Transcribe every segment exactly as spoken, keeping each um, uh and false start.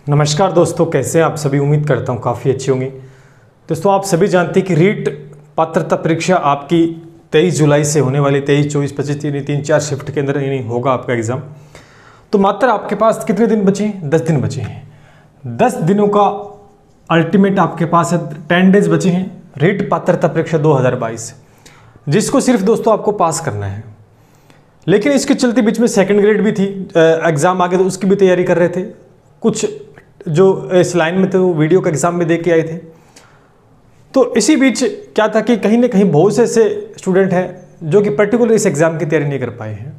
नमस्कार दोस्तों, कैसे हैं आप सभी। उम्मीद करता हूं काफ़ी अच्छी होंगी। दोस्तों, आप सभी जानते हैं कि रीट पात्रता परीक्षा आपकी तेईस जुलाई से होने वाली, तेईस चौबीस पच्चीस तीन तीन चार शिफ्ट के अंदर यानी होगा आपका एग्ज़ाम। तो मात्र आपके पास कितने दिन बचे हैं? दस दिन बचे हैं। दस दिनों का अल्टीमेट आपके पास है, टेन डेज बचे हैं रीट पात्रता परीक्षा दो हज़ार बाईस, जिसको सिर्फ दोस्तों आपको पास करना है। लेकिन इसके चलते बीच में सेकंड ग्रेड भी थी, एग्ज़ाम आ गए तो उसकी भी तैयारी कर रहे थे। कुछ जो इस लाइन में थे वो वीडियो का एग्ज़ाम में दे के आए थे। तो इसी बीच क्या था कि कहीं ना कहीं बहुत से ऐसे स्टूडेंट हैं जो कि पर्टिकुलर इस एग्ज़ाम की तैयारी नहीं कर पाए हैं।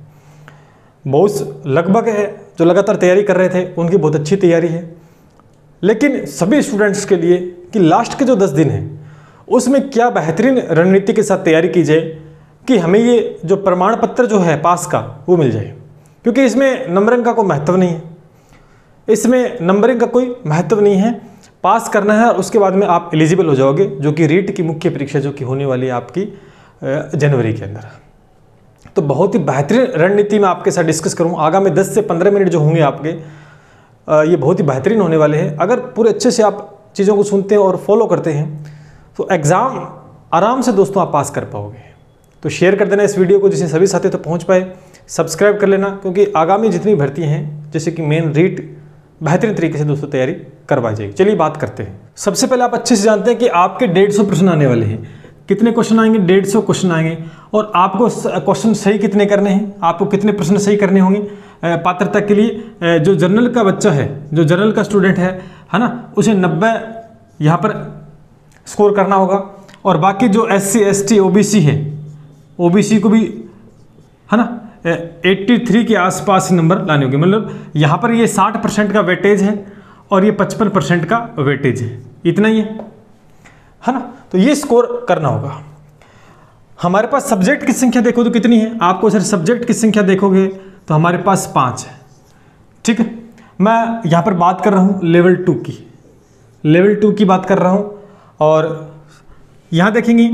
बहुत लगभग है जो लगातार तैयारी कर रहे थे, उनकी बहुत अच्छी तैयारी है। लेकिन सभी स्टूडेंट्स के लिए कि लास्ट के जो दस दिन हैं उसमें क्या बेहतरीन रणनीति के साथ तैयारी की जाए कि हमें ये जो प्रमाण पत्र जो है पास का वो मिल जाए। क्योंकि इसमें नंबरिंग का कोई महत्व नहीं है, इसमें नंबरिंग का कोई महत्व नहीं है। पास करना है और उसके बाद में आप एलिजिबल हो जाओगे, जो कि रीट की मुख्य परीक्षा जो कि होने वाली है आपकी जनवरी के अंदर। तो बहुत ही बेहतरीन रणनीति मैं आपके साथ डिस्कस करूँ। आगामी दस से पंद्रह मिनट जो होंगे आपके, ये बहुत ही बेहतरीन होने वाले हैं। अगर पूरे अच्छे से आप चीज़ों को सुनते हैं और फॉलो करते हैं तो एग्ज़ाम आराम से दोस्तों आप पास कर पाओगे। तो शेयर कर देना इस वीडियो को, जिससे सभी साथी तो पहुँच पाए। सब्सक्राइब कर लेना, क्योंकि आगामी जितनी भर्ती हैं जैसे कि मेन रीट बेहतरीन तरीके से दोस्तों तैयारी करवाई जाएगी। चलिए बात करते हैं। सबसे पहले आप अच्छे से जानते हैं कि आपके डेढ़ सौ प्रश्न आने वाले हैं। कितने क्वेश्चन आएंगे? डेढ़ सौ क्वेश्चन आएंगे। और आपको क्वेश्चन सही कितने करने हैं? आपको कितने प्रश्न सही करने होंगे पात्रता के लिए? जो जनरल का बच्चा है, जो जनरल का स्टूडेंट है है ना, उसे नब्बे यहाँ पर स्कोर करना होगा। और बाकी जो S C S T O B C है, ओ बी सी को भी है ना तिरासी के आसपास नंबर लाने होंगे। मतलब यहाँ पर ये साठ परसेंट का वेटेज है और ये पचपन परसेंट का वेटेज है, इतना ही है है ना। तो ये स्कोर करना होगा। हमारे पास सब्जेक्ट की संख्या देखो तो कितनी है? आपको सर सब्जेक्ट की संख्या देखोगे तो हमारे पास पाँच है। ठीक है, मैं यहाँ पर बात कर रहा हूँ लेवल टू की, लेवल टू की बात कर रहा हूँ। और यहाँ देखेंगे,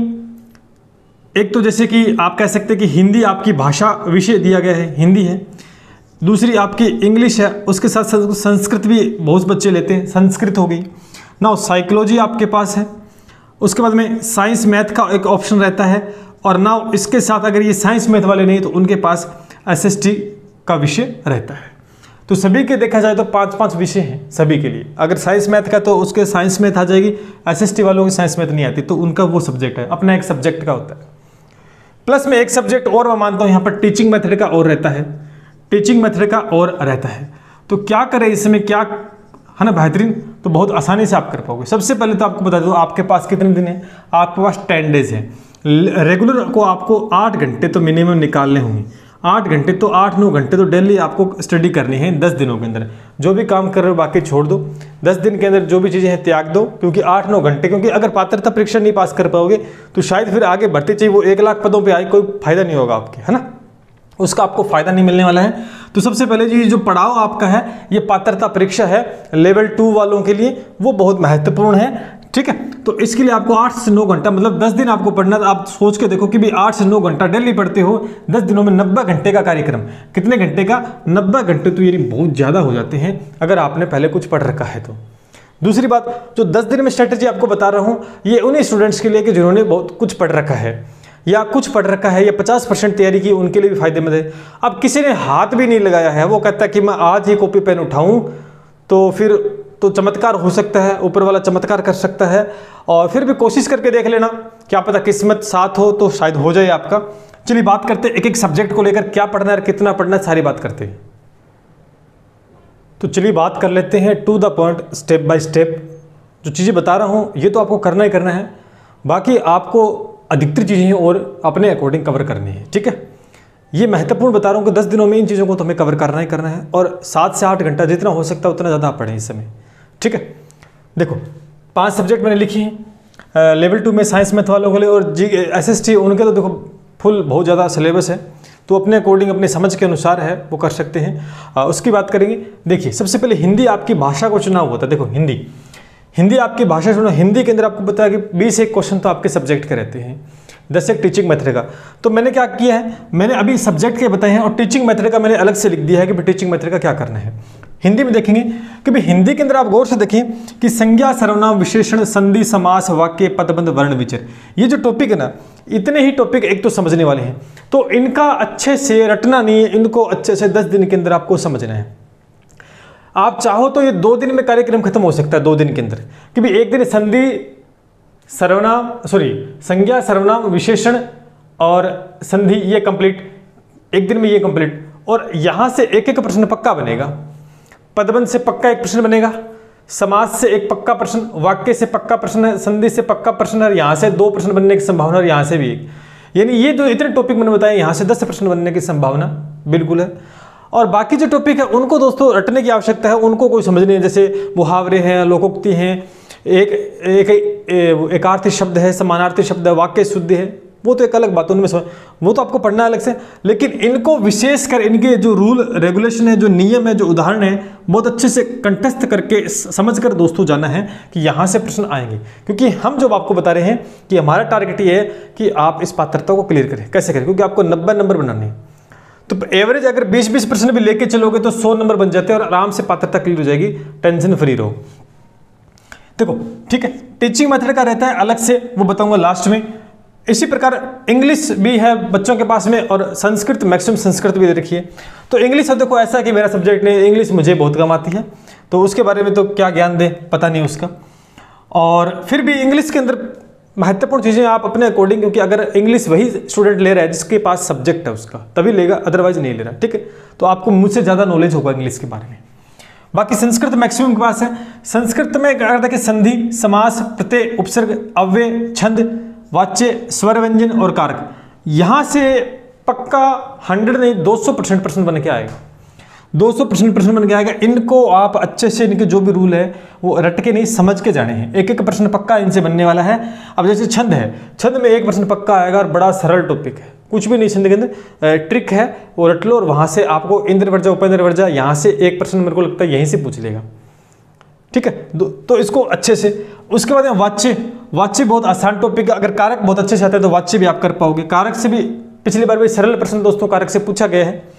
एक तो जैसे कि आप कह सकते हैं कि हिंदी आपकी भाषा विषय दिया गया है, हिंदी है। दूसरी आपकी इंग्लिश है, उसके साथ साथ संस्कृत भी बहुत बच्चे लेते हैं, संस्कृत हो गई ना। साइकोलॉजी आपके पास है। उसके बाद में साइंस मैथ का एक ऑप्शन रहता है। और ना इसके साथ अगर ये साइंस मैथ वाले नहीं तो उनके पास एस एस टी का विषय रहता है। तो सभी के देखा जाए तो पाँच पाँच विषय हैं सभी के लिए। अगर साइंस मैथ का तो उसके साइंस मैथ आ जाएगी, एस एस टी वालों की साइंस मैथ नहीं आती तो उनका वो सब्जेक्ट है, अपना एक सब्जेक्ट का होता है। प्लस में एक सब्जेक्ट और मैं मानता हूँ यहाँ पर टीचिंग मेथड का और रहता है, टीचिंग मेथड का और रहता है। तो क्या करें इसमें, क्या है ना बेहतरीन, तो बहुत आसानी से आप कर पाओगे। सबसे पहले तो आपको बता दूँ आपके पास कितने दिन है। आपके पास टेन डेज है। रेगुलर को आपको आठ घंटे तो मिनिमम निकालने होंगे। आठ घंटे तो आठ नौ घंटे तो डेली आपको स्टडी करनी है। दस दिनों के अंदर जो भी काम कर रहे हो बाकी छोड़ दो। दस दिन के अंदर जो भी चीज़ें हैं त्याग दो, क्योंकि आठ नौ घंटे, क्योंकि अगर पात्रता परीक्षा नहीं पास कर पाओगे तो शायद फिर आगे बढ़ते चाहिए वो एक लाख पदों पे आए, कोई फायदा नहीं होगा आपके, है ना, उसका आपको फायदा नहीं मिलने वाला है। तो सबसे पहले ये जो पड़ाव आपका है, ये पात्रता परीक्षा है लेवल टू वालों के लिए, वो बहुत महत्वपूर्ण है। ठीक है, तो इसके लिए आपको आठ से नौ घंटा, मतलब दस दिन आपको पढ़ना। आप सोच के देखो कि भी आठ से नौ घंटा डेली पढ़ते हो, दस दिनों में नब्बे घंटे का कार्यक्रम। कितने घंटे का? नब्बे घंटे। तो ये बहुत ज़्यादा हो जाते हैं अगर आपने पहले कुछ पढ़ रखा है तो। दूसरी बात, जो दस दिन में स्ट्रेटेजी आपको बता रहा हूँ, ये उन्हीं स्टूडेंट्स के लिए कि जिन्होंने बहुत कुछ पढ़ रखा है या कुछ पढ़ रखा है या पचास परसेंट तैयारी की, उनके लिए भी फायदेमंद है। अब किसी ने हाथ भी नहीं लगाया है, वो कहता है कि मैं आज ही कॉपी पेन उठाऊँ तो फिर तो चमत्कार हो सकता है, ऊपर वाला चमत्कार कर सकता है। और फिर भी कोशिश करके देख लेना, क्या पता किस्मत साथ हो तो शायद हो जाए आपका। चलिए बात करते हैं एक एक सब्जेक्ट को लेकर क्या पढ़ना है, कितना पढ़ना है, सारी बात करते हैं। तो चलिए बात कर लेते हैं to the point, step by step. जो चीज़ें बता रहा हूँ ये तो आपको करना ही करना है, बाकी आपको अधिकतर चीज़ें और अपने अकॉर्डिंग कवर करनी है। ठीक है, ये महत्वपूर्ण बता रहा हूँ कि दस दिनों में इन चीज़ों को तो हमें कवर करना ही करना है। और सात से आठ घंटा जितना हो सकता है उतना ज़्यादा पढ़ें इस समय। ठीक है, देखो पांच सब्जेक्ट मैंने लिखी हैं लेवल टू में साइंस मैथ वालों के लिए, और जी एस एस टी उनके तो देखो फुल बहुत ज़्यादा सिलेबस है, तो अपने अकॉर्डिंग अपने समझ के अनुसार है वो कर सकते हैं। आ, उसकी बात करेंगे। देखिए सबसे पहले हिंदी आपकी भाषा को चुनाव होता है। देखो हिंदी हिंदी आपकी भाषा चुनाव, हिंदी के अंदर आपको पता है कि बीस एक क्वेश्चन तो आपके सब्जेक्ट के रहते हैं, दस एक टीचिंग मेथड का। तो मैंने क्या किया है, मैंने अभी सब्जेक्ट के बताए हैं और टीचिंग मेथड का मैंने अलग से लिख दिया है कि टीचिंग मेथड का क्या करना है। हिंदी में देखेंगे कि भाई हिंदी के अंदर आप गौर से देखें कि संज्ञा, सर्वनाम, विशेषण, संधि, समास, वाक्य, पदबंध, वर्ण विचार, ये जो टॉपिक है ना, इतने ही टॉपिक एक तो समझने वाले हैं, तो इनका अच्छे से रटना नहीं है, इनको अच्छे से दस दिन के अंदर आपको समझना है। आप चाहो तो ये दो दिन में कार्यक्रम खत्म हो सकता है, दो दिन के अंदर, कि भाई एक दिन संधि, सर्वनाम, सॉरी संज्ञा, सर्वनाम, विशेषण और संधि ये कंप्लीट, एक दिन में ये कंप्लीट, और यहां से एक एक प्रश्न पक्का बनेगा। पदबंध से पक्का एक प्रश्न बनेगा, समास से एक पक्का प्रश्न, वाक्य से पक्का प्रश्न है, संधि से पक्का प्रश्न है, यहाँ से दो प्रश्न बनने की संभावना है, यहाँ से भी एक, यानी ये जो इतने टॉपिक मैंने बताए यहाँ से दस प्रश्न बनने की संभावना बिल्कुल है। और बाकी जो टॉपिक है उनको दोस्तों रटने की आवश्यकता है, उनको कोई समझ नहीं है, जैसे मुहावरे हैं, लोकोक्ति हैं, एक एक एकार्थी शब्द है, समानार्थी शब्द है, वाक्य शुद्धि है, वो तो एक अलग बात है, उनमें समझ, वो तो आपको पढ़ना है अलग से, लेकिन इनको विशेषकर इनके जो रूल रेगुलेशन है, जो नियम है, जो उदाहरण है, बहुत अच्छे से कंठस्थ करके समझकर दोस्तों जाना है कि यहाँ से प्रश्न आएंगे। क्योंकि हम जो आपको बता रहे हैं कि हमारा टारगेट ये है कि आप इस पात्रता को क्लियर करें। कैसे करें? क्योंकि आपको नब्बे नंबर बनाने हैं, तो एवरेज अगर बीस बीस परसेंट भी लेके चलोगे तो सौ नंबर बन जाते हैं और आराम से पात्रता क्लियर हो जाएगी, टेंशन फ्री रहो। देखो ठीक है, टीचिंग मेथड का रहता है अलग से, वो बताऊंगा लास्ट में। इसी प्रकार इंग्लिश भी है बच्चों के पास में, और संस्कृत, मैक्सिमम संस्कृत भी दे रखी है। तो इंग्लिश अब देखो ऐसा है कि मेरा सब्जेक्ट नहीं, इंग्लिश मुझे बहुत कम आती है, तो उसके बारे में तो क्या ज्ञान दे पता नहीं उसका। और फिर भी इंग्लिश के अंदर महत्वपूर्ण चीज़ें आप अपने अकॉर्डिंग, क्योंकि अगर इंग्लिश वही स्टूडेंट ले रहा है जिसके पास सब्जेक्ट है उसका, तभी लेगा, अदरवाइज नहीं ले रहा, ठीक है। तो आपको मुझसे ज़्यादा नॉलेज होगा इंग्लिश के बारे में। बाकी संस्कृत मैक्सिमम के पास है। संस्कृत में क्या करता है कि संधि, समास, प्रत्यय, उपसर्ग, अव्यय, छंद, वाच्य, स्वर व्यंजन और कारक, यहां से पक्का हंड्रेड नहीं दो सौ परसेंट प्रश्न बन के आएगा, दो सौ परसेंट प्रश्न बन के आएगा। इनको आप अच्छे से, इनके जो भी रूल है वो रट के नहीं समझ के जाने हैं। एक एक प्रश्न पक्का इनसे बनने वाला है। अब जैसे छंद है, छंद में एक प्रश्न पक्का आएगा और बड़ा सरल टॉपिक है, कुछ भी नहीं छंद के अंदर, ट्रिक है वो रट लो, और वहां से आपको इंद्र वर्जा, उपेंद्र वर्जा, यहाँ से एक प्रश्न मेरे को लगता है यहीं से पूछ लेगा, ठीक है। तो इसको अच्छे से, उसके बाद वाच्य, वाच्य बहुत आसान टॉपिक है। अगर कारक बहुत अच्छे से आते हैं तो वाच्य भी आप कर पाओगे। कारक से भी पिछली बार भी सरल प्रश्न दोस्तों कारक से पूछा गया है।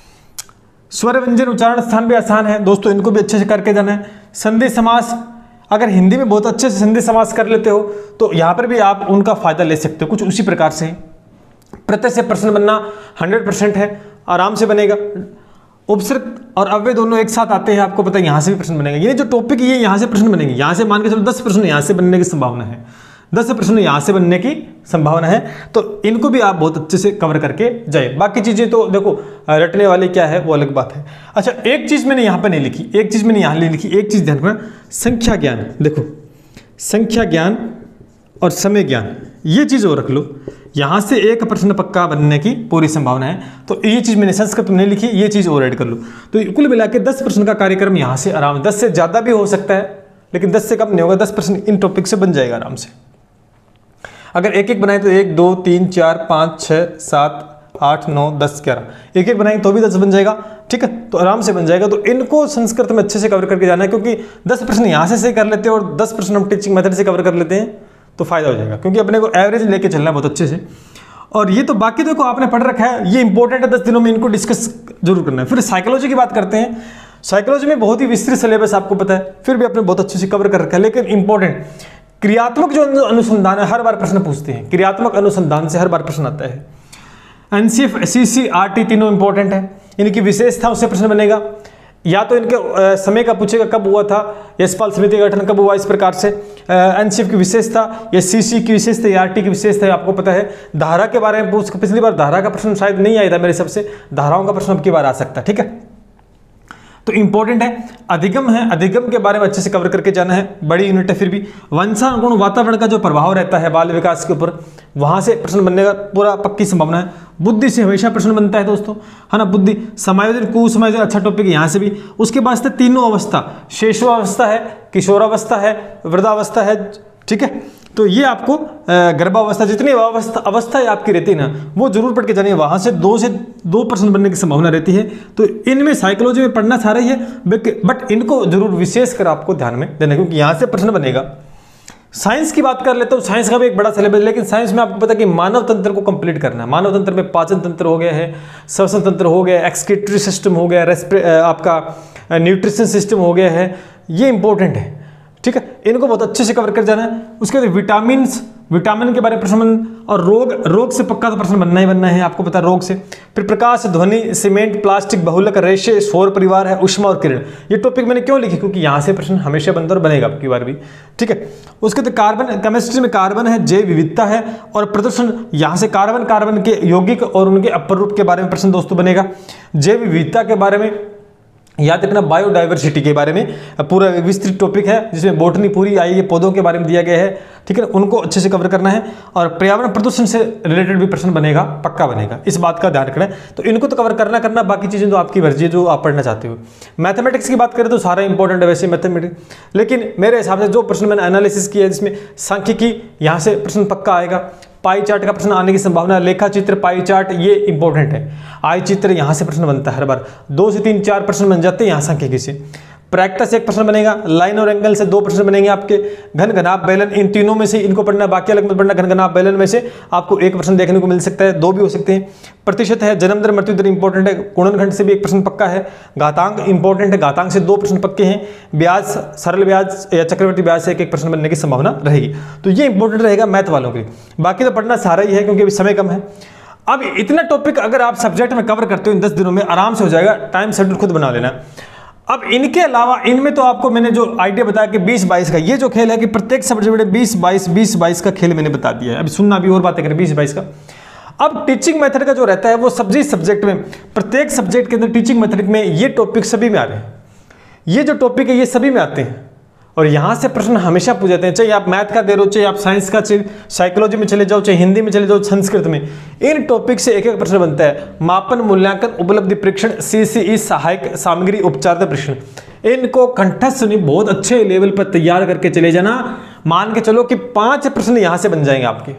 स्वर व्यंजन उच्चारण स्थान भी आसान है दोस्तों, इनको भी अच्छे से करके जाना है। संधि समास, अगर हिंदी में बहुत अच्छे से संधि समास कर लेते हो तो यहाँ पर भी आप उनका फायदा ले सकते हो, कुछ उसी प्रकार से। प्रत्यय से प्रश्न बनना हंड्रेड परसेंट है, आराम से बनेगा। उपसर्ग और अव्यय दोनों एक साथ आते हैं, आपको पता है यहाँ से भी प्रश्न बनेगा। ये जो टॉपिक ये यहाँ से प्रश्न बनेंगे, यहाँ से मान के चलो दस प्रश्न यहाँ से बनने की संभावना है, दस प्रश्न यहाँ से बनने की संभावना है। तो इनको भी आप बहुत अच्छे से कवर करके जाए। बाकी चीजें तो देखो रटने वाले क्या है वो अलग बात है। अच्छा, एक चीज मैंने यहाँ पर नहीं लिखी, एक चीज मैंने यहाँ नहीं लिखी, एक चीज ध्यान रखना, संख्या ज्ञान। देखो संख्या ज्ञान और समय ज्ञान, ये चीज और रख लो, यहाँ से एक प्रश्न पक्का बनने की पूरी संभावना है। तो ये चीज मैंने संस्कृत में नहीं लिखी, ये चीज और ऐड कर लो। तो कुल मिला के दस प्रश्न का कार्यक्रम यहाँ से आराम, दस से ज्यादा भी हो सकता है लेकिन दस से कम नहीं होगा, दस प्रश्न इन टॉपिक से बन जाएगा आराम से। अगर एक एक बनाए तो एक दो तीन चार पाँच छः सात आठ नौ दस ग्यारह, एक एक बनाएंगे तो भी दस बन जाएगा, ठीक है। तो आराम से बन जाएगा। तो इनको संस्कृत में अच्छे से कवर करके जाना है, क्योंकि दस प्रश्न यहाँ से से कर लेते हैं और दस प्रश्न हम टीचिंग मेथड से कवर कर लेते हैं तो फायदा हो जाएगा, क्योंकि अपने को एवरेज लेके चलना है बहुत अच्छे से। और ये तो बाकी देखो आपने पढ़ रखा है, ये इंपॉर्टेंट है, दस दिनों में इनको डिस्कस जरूर करना है। फिर साइकोलॉजी की बात करते हैं। साइकोलॉजी में बहुत ही विस्तृत सिलेबस आपको पता है, फिर भी आपने बहुत अच्छे से कवर कर रखा है। लेकिन इंपॉर्टेंट क्रियात्मक जो अनुसंधान है, हर बार प्रश्न पूछते हैं, क्रियात्मक अनुसंधान से हर बार प्रश्न आता है। एनसीएफ, सीसी, आरटी तीनों इंपॉर्टेंट है। इनकी विशेषता उससे प्रश्न बनेगा, या तो इनके समय का पूछेगा कब हुआ था, यशपाल समिति का गठन कब हुआ, इस प्रकार से। एनसीएफ की विशेषता या सीसी की विशेषता या आरटी की विशेषता है, आपको पता है। धारा के बारे में पूछ, पिछली बार धारा का प्रश्न शायद नहीं आया था मेरे सबसे, धाराओं का प्रश्न अब की बार आ सकता है, ठीक है। तो इंपॉर्टेंट है। अधिगम है, अधिगम के बारे में अच्छे से कवर करके जाना है, बड़ी यूनिट है। फिर भी वंशानुगुण वातावरण का जो प्रभाव रहता है बाल विकास के ऊपर, वहां से प्रश्न बनने का पूरा पक्की संभावना है। बुद्धि से हमेशा प्रश्न बनता है दोस्तों, है ना। बुद्धि, समायोजन, कुसमायोजन, अच्छा टॉपिक है यहाँ से भी। उसके बाद से तीनों अवस्था, शेषवावस्था है, किशोरावस्था है, वृद्धावस्था है, ठीक है। तो ये आपको गर्भावस्था, जितनी अवस्था अवस्था आपकी रहती है ना, वो जरूर पढ़ के जानी है। वहां से दो से दो परसेंट बनने की संभावना रहती है। तो इनमें साइकोलॉजी में पढ़ना सारा ही है, बट इनको जरूर विशेष कर आपको ध्यान में देना, क्योंकि यहाँ से प्रश्न बनेगा। साइंस की बात कर लेते हो, साइंस का भी एक बड़ा सिलेबस, लेकिन साइंस में आपको पता है कि मानव तंत्र को कंप्लीट करना है। मानव तंत्र में पाचन तंत्र हो गया है, श्वसन तंत्र हो गया, एक्सक्रीटरी सिस्टम हो गया, रेस्पिरे आपका न्यूट्रिशन सिस्टम हो गया है, ये इंपॉर्टेंट है, ठीक है, इनको बहुत अच्छे से कवर कर जाना है। उसके बाद विटामिन विटामिन के बारे में प्रश्न बन, और रोग रोग से पक्का तो प्रश्न बनना ही बनना है, आपको पता है रोग से। फिर प्रकाश, ध्वनि, सीमेंट, प्लास्टिक, बहुलक, रेशे, सौर परिवार है, उष्मा और किरण, ये टॉपिक मैंने क्यों लिखे, क्योंकि यहाँ से प्रश्न हमेशा बनता और बनेगा आपकी बार भी, ठीक है। उसके बाद कार्बन, केमिस्ट्री में कार्बन है, जैव विविधता है और प्रदूषण, यहाँ से कार्बन कार्बन के यौगिक और उनके अपर रूप के बारे में प्रश्न दोस्तों बनेगा। जैव विविधता के बारे में याद रखना, बायोडाइवर्सिटी के बारे में पूरा विस्तृत टॉपिक है जिसमें बॉटनी पूरी आई है, पौधों के बारे में दिया गया है, ठीक है, उनको अच्छे से कवर करना है। और पर्यावरण प्रदूषण से रिलेटेड भी प्रश्न बनेगा, पक्का बनेगा, इस बात का ध्यान रखना है। तो इनको तो कवर करना करना बाकी चीज़ें तो आपकी मर्जी है जो आप पढ़ना चाहते हो। मैथमेटिक्स की बात करें तो सारा इंपॉर्टेंट है वैसे मैथमेटिक्स, लेकिन मेरे हिसाब से जो प्रश्न मैंने एनालिसिस किया है जिसमें सांख्यिकी, यहाँ से प्रश्न पक्का आएगा। पाई चार्ट का प्रश्न आने की संभावना, लेखा चित्र, पाई चार्ट, ये इंपॉर्टेंट है। आय चित्र यहाँ से प्रश्न बनता है हर बार, दो से तीन चार प्रश्न बन जाते हैं यहाँ सांख्यिकी से। प्रैक्टिस से एक प्रश्न बनेगा, लाइन और एंगल से दो प्रश्न बनेंगे आपके, घन घनाभ बेलन, इन तीनों में से इनको पढ़ना, बाकी अलग मत पढ़ना। घन घनाभ बेलन में से आपको एक प्रश्न देखने को मिल सकता है, दो भी हो सकते हैं। प्रतिशत है, जन्म दर, मृत्यु दर इंपॉर्टेंट है, गुणनखंड से भी एक प्रश्न पक्का है, घातांक इंपॉर्टेंट है, घातांक से दो प्रश्न पक्के हैं, ब्याज, सरल ब्याज या चक्रवर्ती ब्याज से एक एक प्रश्न बनने की संभावना रहेगी। तो ये इंपॉर्टेंट रहेगा मैथ वालों के, बाकी तो पढ़ना सारा ही है क्योंकि अभी समय कम है। अब इतना टॉपिक अगर आप सब्जेक्ट में कवर करते हो इन दस दिनों में आराम से हो जाएगा, टाइम शेड्यूल खुद बना लेना। अब इनके अलावा इनमें तो आपको मैंने जो आइडिया बताया कि बीस बाईस का ये जो खेल है कि प्रत्येक सब्जेक्ट में बीस बाईस बीस बाईस का खेल मैंने बता दिया है। अभी सुनना भी और बातें करें बीस बाईस का। अब टीचिंग मेथड का जो रहता है वो सब्जी सब्जेक्ट में, प्रत्येक सब्जेक्ट के अंदर टीचिंग मेथड में ये टॉपिक सभी में आ रहे हैं, ये जो टॉपिक है ये सभी में आते हैं और यहाँ से प्रश्न हमेशा पूछ जाते हैं, चाहे आप मैथ का दे रहे हो, चाहे आप साइंस का, चाहे साइकोलॉजी में चले जाओ, चाहे हिंदी में चले जाओ, संस्कृत में, इन टॉपिक से एक एक प्रश्न बनता है। मापन, मूल्यांकन, उपलब्धि परीक्षण, सीसीई, सहायक सामग्री, उपचार प्रश्न, इनको कंठस्थ नहीं बहुत अच्छे लेवल पर तैयार करके चले जाना। मान के चलो कि पांच प्रश्न यहाँ से बन जाएंगे आपके,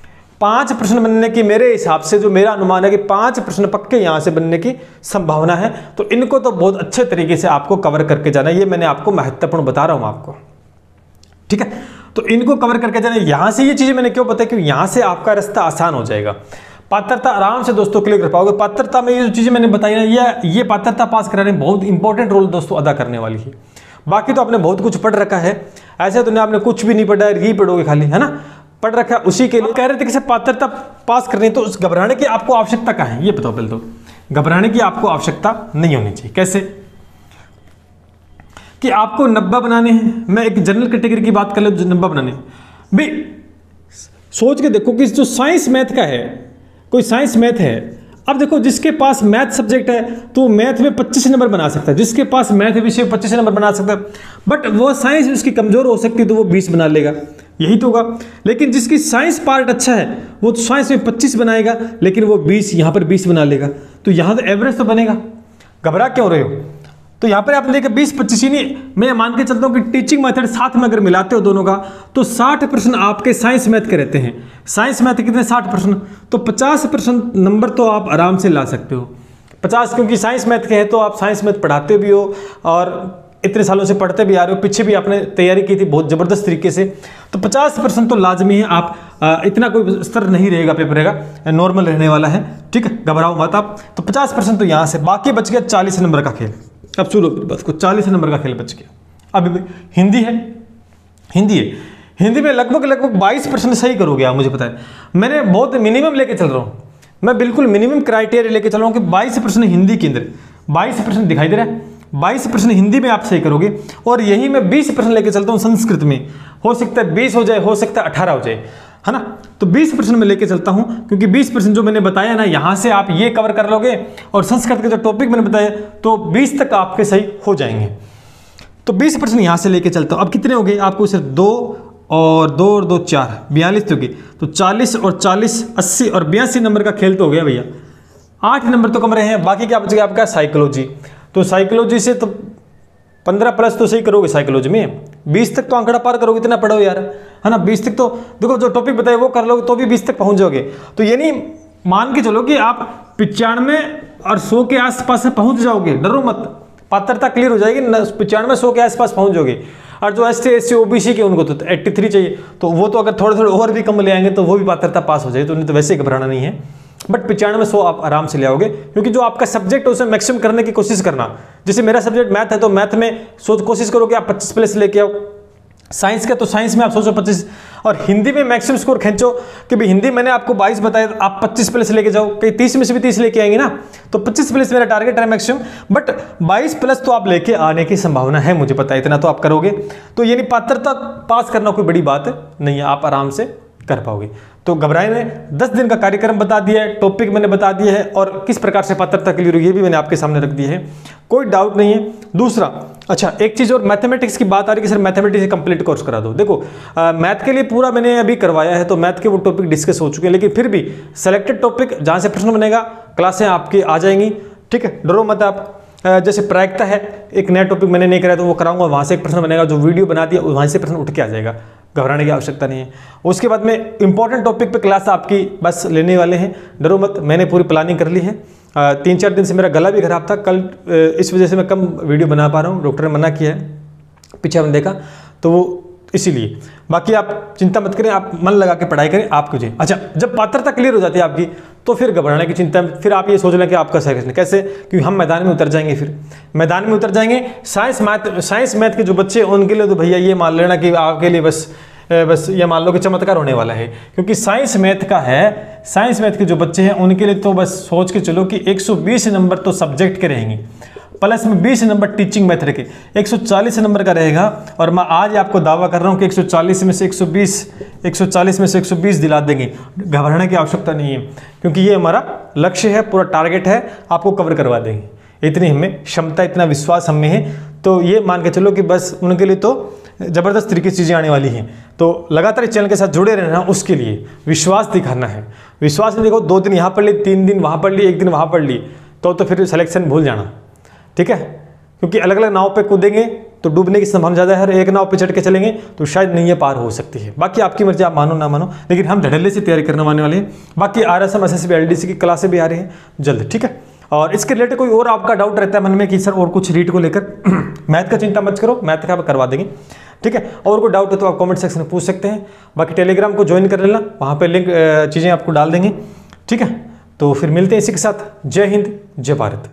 पांच प्रश्न बनने की मेरे हिसाब से जो मेरा अनुमान है कि पांच प्रश्न पक्के यहां से बनने की संभावना है। तो इनको तो बहुत अच्छे तरीके से आपको कवर करके जाना, ये मैंने आपको महत्वपूर्ण बता रहा हूं आपको, ठीक है। तो इनको कवर करके जाना, यहां से ये चीजें मैंने क्यों बताया कि यहां से आपका रास्ता आसान हो जाएगा, पात्रता आराम से दोस्तों क्लियर कर पाओगे। पात्रता में ये जो चीजें मैंने बताई ना, ये ये पात्रता पास कराने में बहुत इंपॉर्टेंट रोल दोस्तों अदा करने वाली है। बाकी तो आपने बहुत कुछ पढ़ रखा है, ऐसे तो नहीं आपने कुछ भी नहीं पढ़ा है, यही पढ़ोगे खाली, है ना, पढ़ रखा है उसी के लिए कह रहे थे कि पात्रता पास करनी है। तो उस घबराने की आपको आवश्यकता कहाँ है ये बताओ पहले तो। घबराने की आपको आवश्यकता नहीं होनी चाहिए। कैसे कि आपको नब्बे बनाने हैं, मैं एक जनरल कैटेगरी की बात कर ले, जो नब्बे बनाने भाई सोच के देखो कि जो साइंस मैथ का है, कोई साइंस मैथ है, अब देखो जिसके पास मैथ सब्जेक्ट है तो मैथ में पच्चीस नंबर बना सकता है, जिसके पास मैथ विषय पच्चीस नंबर बना सकता है, बट वो साइंस उसकी कमजोर हो सकती है तो वो बीस बना लेगा, यही तो होगा। लेकिन जिसकी साइंस पार्ट अच्छा है वो साइंस में पच्चीस बनाएगा लेकिन वो बीस यहाँ पर बीस बना लेगा, तो यहाँ तो एवरेज तो बनेगा। घबरा क्यों रहे हो? तो यहाँ पर आप देखिए बीस पच्चीस ही नहीं, मैं मान के चलता हूँ कि टीचिंग मेथड साथ में अगर मिलाते हो दोनों का तो साठ परसेंट आपके साइंस मैथ के रहते हैं। साइंस मैथ कितने? साठ परसेंट, तो पचास परसेंट नंबर तो आप आराम से ला सकते हो। पचास क्योंकि साइंस मैथ के हैं तो आप साइंस मैथ पढ़ाते भी हो और इतने सालों से पढ़ते भी आ रहे हो, पीछे भी आपने तैयारी की थी बहुत ज़बरदस्त तरीके से, तो पचास परसेंट तो लाजमी है। आप आ, इतना कोई स्तर नहीं रहेगा, पेपर रहेगा नॉर्मल रहने वाला है, ठीक है, घबराओ मत आप। तो पचास परसेंट तो यहाँ से, बाकी बच गया चालीस नंबर का खेल। अब सुनो बस को, चालीस नंबर का खेल बच गया। अब हिंदी है, हिंदी है, हिंदी में लगभग लगभग बाईस परसेंट सही करोगे आप, मुझे पता है। मैंने बहुत मिनिमम लेके चल रहा हूँ, मैं बिल्कुल मिनिमम क्राइटेरिया लेके चल रहा हूँ कि बाईस परसेंट हिंदी के अंदर, बाईस परसेंट दिखाई दे रहा है, बाईस परसेंट हिंदी में आप सही करोगे। और यही मैं बीस परसेंट लेके चलता हूँ संस्कृत में, हो सकता है बीस हो जाए, हो सकता है अठारह हो जाए, है ना। तो बीस परसेंट में लेके चलता हूँ क्योंकि बीस परसेंट जो मैंने बताया ना, यहाँ से आप ये कवर कर लोगे और संस्कृत के जो टॉपिक मैंने बताया तो बीस तक आपके सही हो जाएंगे। तो बीस परसेंट यहाँ से लेके चलता हूँ। अब कितने हो गए आपको? सिर्फ दो और दो और दो चार, बयालीस हो गई, तो चालीस और चालीस अस्सी और बयासी नंबर का खेल तो हो गया भैया। आठ नंबर तो कम रहे हैं, बाकी क्या बच गया आपका? साइकोलॉजी। तो साइकोलॉजी से तो पंद्रह प्लस तो सही करोगे साइकोलॉजी में, बीस तक तो आंकड़ा पार करोगे, इतना पढ़ो यार, है ना। बीस तक तो देखो जो टॉपिक बताए वो कर लोगे तो भी बीस तक पहुंच जाओगे। तो ये नहीं मान के चलो कि आप पिचानवे और सौ के आसपास पहुंच जाओगे, डरो मत, पात्रता क्लियर हो जाएगी, पिचानवे सौ के आसपास पहुंच जाओगे। और जो S T S C O B C के उनको तो तिरासी चाहिए, तो वो तो अगर थोड़े थोड़े और भी कम ले आएंगे तो वो भी पात्रता पास हो जाएगी, तो उन्हें तो वैसे घबराना नहीं है। बट पचानवे सौ आप आराम से ले आओगे, क्योंकि जो आपका सब्जेक्ट है उसे मैक्सिमम करने की कोशिश करना। जैसे मेरा सब्जेक्ट मैथ है तो मैथ में सोच कोशिश करो कि आप पच्चीस प्लस लेके आओ, साइंस का तो साइंस में आप सोचो पच्चीस, और हिंदी में मैक्सिमम स्कोर खींचो कि भाई हिंदी मैंने आपको बाईस बताया तो आप पच्चीस प्लस लेके जाओ, कहीं तीस में से भी तीस लेके आएंगे ना, तो पच्चीस प्लस मेरा टारगेट है मैक्सिमम, बट बाईस प्लस तो आप लेके आने की संभावना है, मुझे पता है, इतना तो आप करोगे। तो यानी पात्रता पास करना कोई बड़ी बात नहीं है, आप आराम से कर पाओगे। तो घबराए नहीं, दस दिन का कार्यक्रम बता दिया है, टॉपिक मैंने बता दिया है, और किस प्रकार से पात्रता क्लियर हुई ये भी मैंने आपके सामने रख दी है, कोई डाउट नहीं है। दूसरा, अच्छा एक चीज़ और, मैथमेटिक्स की बात आ रही है कि सर मैथमेटिक्स कंप्लीट कोर्स करा दो। देखो मैथ के लिए पूरा मैंने अभी करवाया है, तो मैथ के वो टॉपिक डिस्कस हो चुके हैं, लेकिन फिर भी सेलेक्टेड टॉपिक जहाँ से प्रश्न बनेगा क्लासें आपकी आ जाएंगी, ठीक है, डरो मत आप। जैसे प्रायिकता है, एक नया टॉपिक मैंने नहीं कराया तो वो कराऊंगा, वहाँ से एक प्रश्न बनेगा, जो वीडियो बना दिया वहाँ से प्रश्न उठ के आ जाएगा, घबराने की आवश्यकता नहीं है। उसके बाद में इंपॉर्टेंट टॉपिक पे क्लास आपकी बस लेने वाले हैं, डरो मत, मैंने पूरी प्लानिंग कर ली है। तीन चार दिन से मेरा गला भी खराब था, कल इस वजह से मैं कम वीडियो बना पा रहा हूँ, डॉक्टर ने मना किया है, पीछे हमने देखा तो वो इसीलिए। बाकी आप चिंता मत करें, आप मन लगा के पढ़ाई करें, आप कीजिए। अच्छा, जब पात्रता क्लियर हो जाती है आपकी तो फिर घबराने की चिंता, फिर आप ये सोच लें कि आपका सिलेक्शन कैसे, क्योंकि हम मैदान में उतर जाएंगे, फिर मैदान में उतर जाएंगे। साइंस मैथ साइंस मैथ के जो बच्चे हैं उनके लिए तो भैया ये मान लेना कि आपके लिए बस बस ये मान लो कि चमत्कार होने वाला है, क्योंकि साइंस मैथ का है, साइंस मैथ के जो बच्चे हैं उनके लिए तो बस सोच के चलो कि एक सौ बीस नंबर तो सब्जेक्ट के रहेंगे, प्लस में बीस नंबर टीचिंग मैथ रखे, एक सौ चालीस नंबर का रहेगा। और मैं आज आपको दावा कर रहा हूं कि एक सौ चालीस में से एक सौ बीस एक सौ चालीस में से एक सौ बीस दिला देंगे, घबराने की आवश्यकता नहीं है, क्योंकि ये हमारा लक्ष्य है, पूरा टारगेट है, आपको कवर करवा देंगे, इतनी हमें क्षमता, इतना विश्वास हमें है। तो ये मान के चलो कि बस उनके लिए तो ज़बरदस्त तरीके से चीज़ें आने वाली हैं। तो लगातार इस चैनल के साथ जुड़े रहना, उसके लिए विश्वास दिखाना है। विश्वास नहीं, देखो दो दिन यहाँ पढ़ ली, तीन दिन वहाँ पढ़ ली, एक दिन वहाँ पढ़ ली, तो तो फिर सिलेक्शन भूल जाना, ठीक है, क्योंकि अलग अलग नाव पे कूदेंगे तो डूबने की संभावना ज़्यादा है, और एक नाव पे चढ़ के चलेंगे तो शायद नहीं ये पार हो सकती है। बाकी आपकी मर्जी, आप मानो ना मानो, लेकिन हम धड़ल्ले से तैयारी करने वाले हैं। बाकी R S M S S B L D C की क्लासें भी आ रही हैं जल्द, ठीक है। और इसके रिलेटेड कोई और आपका डाउट रहता है मन में कि सर और कुछ रीड को लेकर, मैथ का चिंता मत करो, मैथ का करवा देंगे, ठीक है। और कोई डाउट है तो आप कमेंट सेक्शन में पूछ सकते हैं। बाकी टेलीग्राम को ज्वाइन कर लेना, वहाँ पे लिंक चीज़ें आपको डाल देंगे, ठीक है। तो फिर मिलते हैं इसी के साथ। जय हिंद, जय भारत।